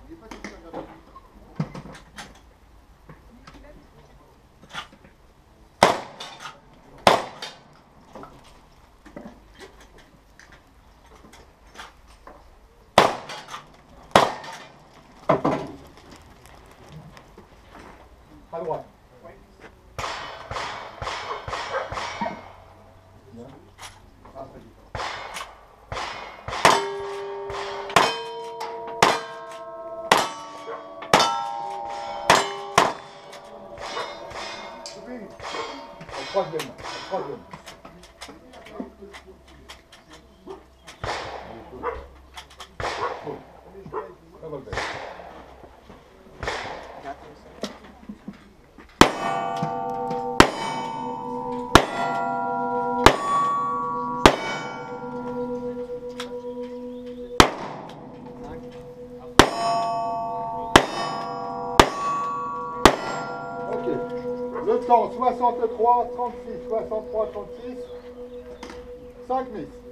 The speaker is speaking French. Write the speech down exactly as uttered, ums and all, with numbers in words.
À droite. Oui. Ah, très vite. Au troisième, au troisième. Revolver. Le temps soixante-trois, trente-six, soixante-trois, trente-six, cinq miss.